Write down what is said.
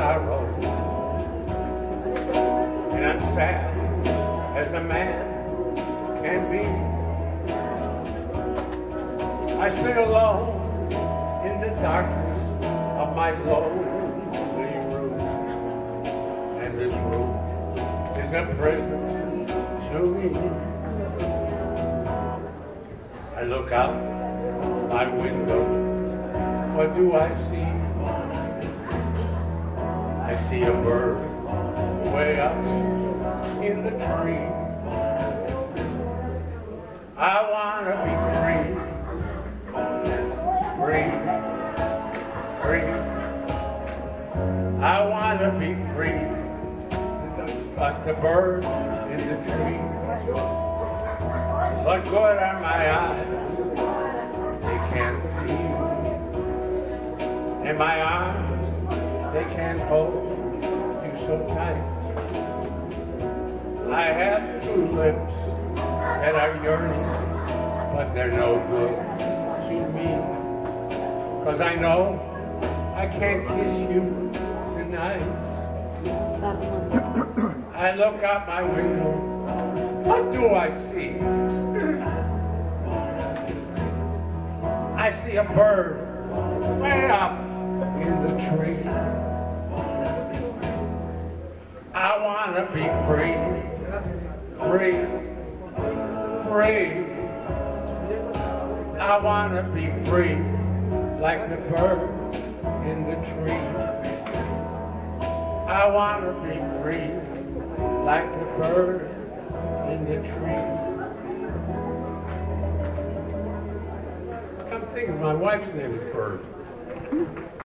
sorrow, and I'm sad as a man can be. I sit alone in the darkness of my lonely room, and this room is a prison to me. I look out my window, what do I see? I see a bird way up in the tree. I want to be free, free, free. I want to be free, like the bird in the tree. What good are my eyes? They can't see. And my arms, they can't hold you so tight. I have two lips that are yearning, but they're no good to me. 'Cause I know I can't kiss you tonight. I look out my window, what do I see? I see a bird way up in the tree. I want to be free, free, free. I want to be free, like the bird in the tree. I want to be free, like the bird in the tree. Come think of my wife's name is Bird.